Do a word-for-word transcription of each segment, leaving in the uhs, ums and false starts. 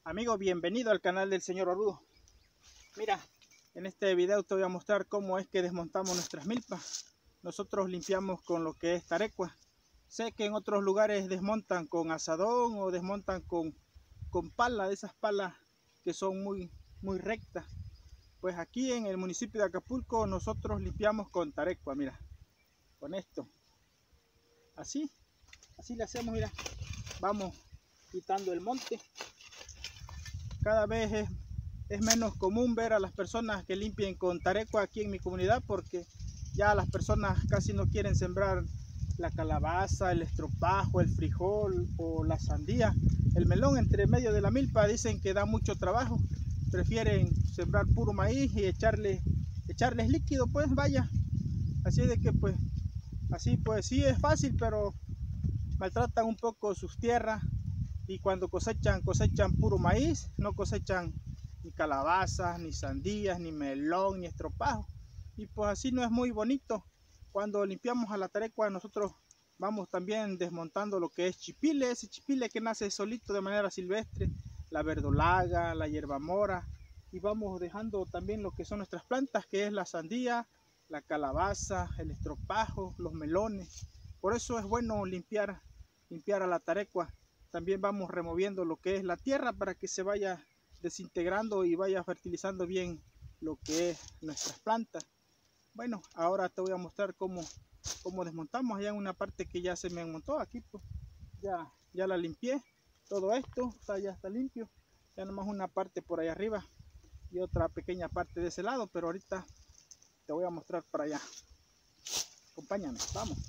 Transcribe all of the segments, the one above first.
Amigo, bienvenido al canal del señor Orudo. Mira, en este video te voy a mostrar cómo es que desmontamos nuestras milpas. Nosotros limpiamos con lo que es tarecua. Sé que en otros lugares desmontan con asadón o desmontan con, con pala, de esas palas que son muy, muy rectas. Pues aquí en el municipio de Acapulco nosotros limpiamos con tarecua, mira, con esto. Así, así le hacemos, mira. Vamos quitando el monte. Cada vez es, es menos común ver a las personas que limpien con tarecua aquí en mi comunidad, porque ya las personas casi no quieren sembrar la calabaza, el estropajo, el frijol o la sandía. El melón entre medio de la milpa dicen que da mucho trabajo. Prefieren sembrar puro maíz y echarle, echarles líquido, pues vaya. Así de que pues, así pues sí es fácil, pero maltratan un poco sus tierras. Y cuando cosechan, cosechan puro maíz, no cosechan ni calabazas, ni sandías, ni melón, ni estropajo. Y pues así no es muy bonito. Cuando limpiamos a la tarecua, nosotros vamos también desmontando lo que es chipile, ese chipile que nace solito de manera silvestre, la verdolaga, la hierba mora. Y vamos dejando también lo que son nuestras plantas, que es la sandía, la calabaza, el estropajo, los melones. Por eso es bueno limpiar, limpiar a la tarecua. También vamos removiendo lo que es la tierra para que se vaya desintegrando y vaya fertilizando bien lo que es nuestras plantas. Bueno, ahora te voy a mostrar cómo, cómo desmontamos. Allá en una parte que ya se me montó, aquí pues ya, ya la limpié. Todo esto está, ya está limpio. Ya nomás una parte por ahí arriba y otra pequeña parte de ese lado, pero ahorita te voy a mostrar para allá. Acompáñame, vamos.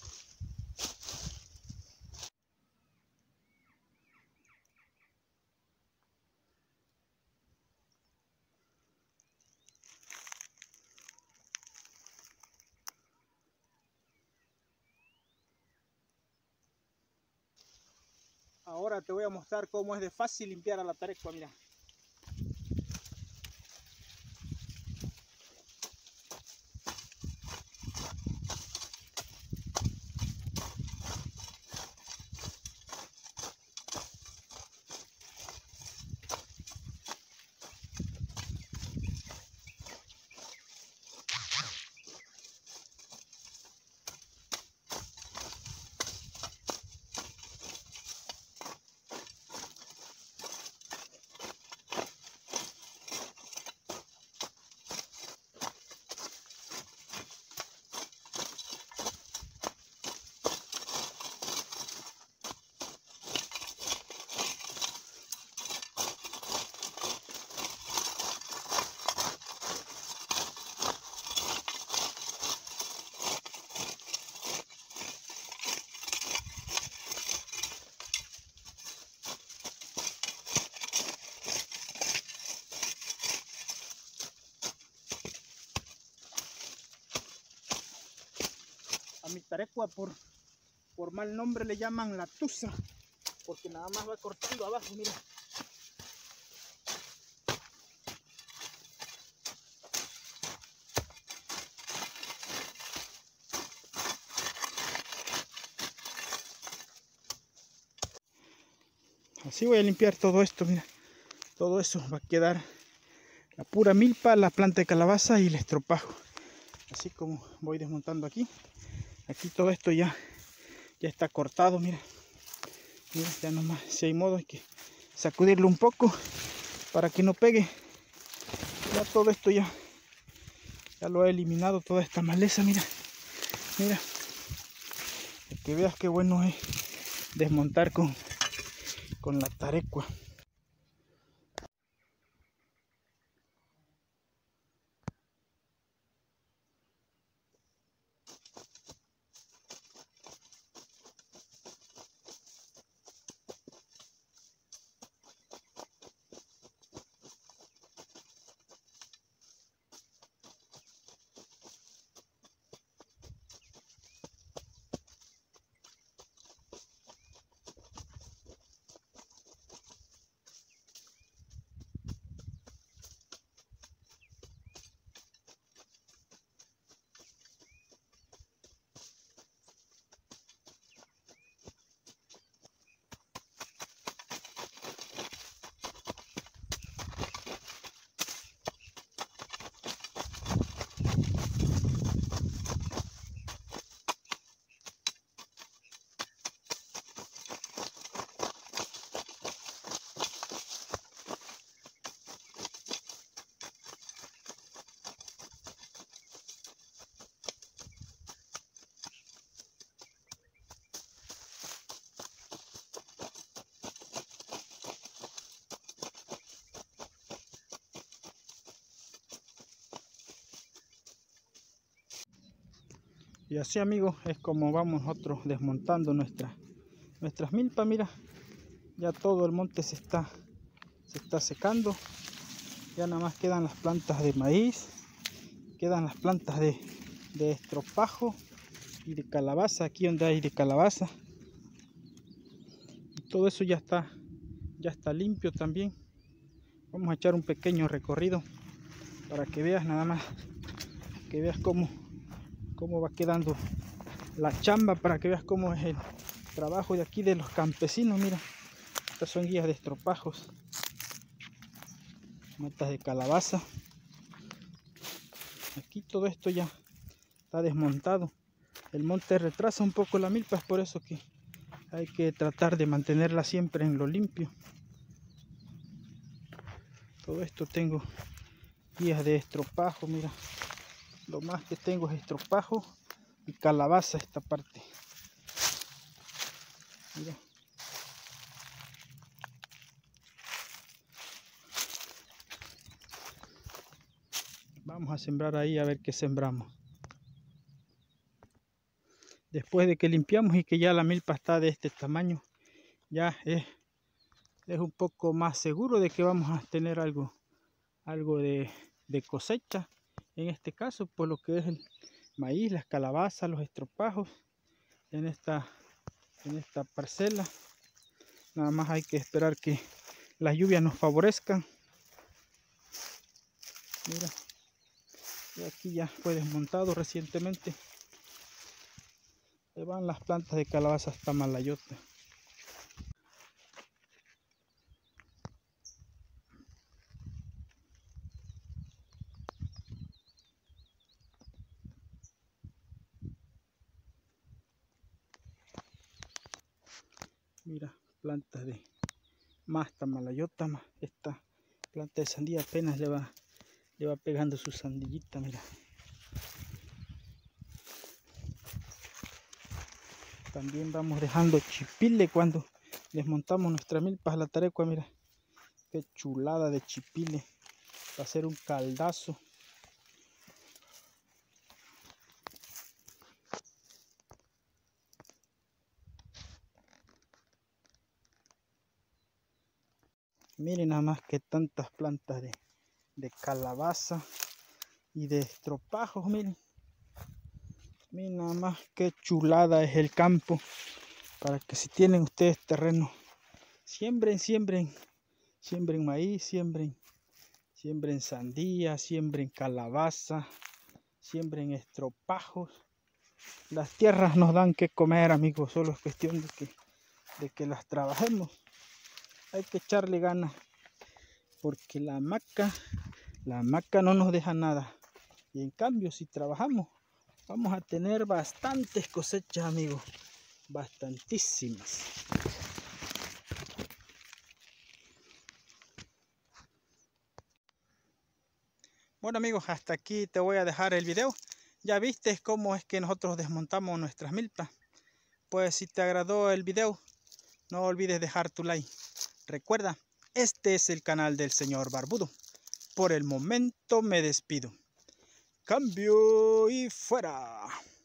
Ahora te voy a mostrar cómo es de fácil limpiar a la tarecua, mira. A mi tarecua por, por mal nombre le llaman la tusa, porque nada más va cortando abajo, mira. Así voy a limpiar todo esto, mira. Todo eso va a quedar la pura milpa, la planta de calabaza y el estropajo. Así como voy desmontando aquí. Aquí todo esto ya, ya está cortado, mira. Mira, ya nomás, si hay modo hay que sacudirlo un poco para que no pegue. Ya todo esto ya, ya lo he eliminado, toda esta maleza, mira. Mira. Para que veas qué bueno es desmontar con, con la tarecua. Y así, amigos, es como vamos nosotros desmontando nuestra, nuestras milpas. Mira, ya todo el monte se está, se está secando. Ya nada más quedan las plantas de maíz, quedan las plantas de, de estropajo y de calabaza, aquí donde hay de calabaza. Y todo eso ya está, ya está limpio también. Vamos a echar un pequeño recorrido para que veas nada más, que veas cómo, cómo va quedando la chamba, para que veas cómo es el trabajo de aquí de los campesinos. Mira, estas son guías de estropajos, matas de calabaza. Aquí todo esto ya está desmontado. El monte retrasa un poco la milpa, es por eso que hay que tratar de mantenerla siempre en lo limpio. Todo esto tengo guías de estropajo. Mira, lo más que tengo es estropajo y calabaza esta parte. Mira. Vamos a sembrar ahí a ver qué sembramos. Después de que limpiamos y que ya la milpa está de este tamaño, ya es, es un poco más seguro de que vamos a tener algo, algo de, de cosecha. En este caso, por lo que es el maíz, las calabazas, los estropajos en esta, en esta parcela. Nada más hay que esperar que las lluvias nos favorezcan. Mira, y aquí ya fue desmontado recientemente. Ahí van las plantas de calabaza hasta malayota. Mira, plantas de más tamalayota, más esta planta de sandía apenas le va, le va pegando su sandillita. Mira, también vamos dejando chipile cuando desmontamos nuestras milpas a la tarecua. Mira, qué chulada de chipile, va a ser un caldazo. Miren nada más que tantas plantas de, de calabaza y de estropajos. Miren, miren nada más que chulada es el campo. Para que si tienen ustedes terreno, siembren, siembren, siembren maíz, siembren, siembren sandía, siembren calabaza, siembren estropajos. Las tierras nos dan que comer, amigos, solo es cuestión de que, de que las trabajemos. Hay que echarle ganas, porque la hamaca, la hamaca no nos deja nada. Y en cambio, si trabajamos, vamos a tener bastantes cosechas, amigos, bastantísimas. Bueno, amigos, hasta aquí te voy a dejar el video. Ya viste cómo es que nosotros desmontamos nuestras milpas. Pues si te agradó el video, no olvides dejar tu like. Recuerda, este es el canal del señor Barbudo. Por el momento me despido. Cambio y fuera.